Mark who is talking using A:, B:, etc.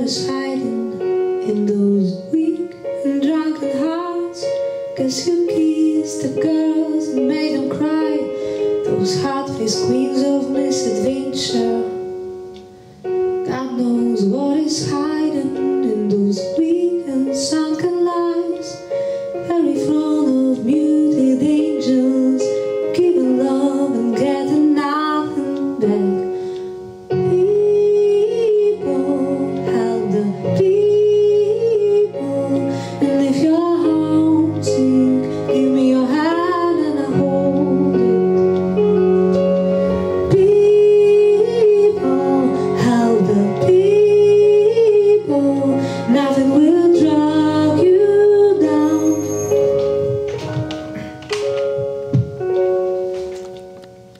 A: is hiding in those weak and drunken hearts. Guess you kissed the girls and made them cry, those heart-faced queens of misadventure.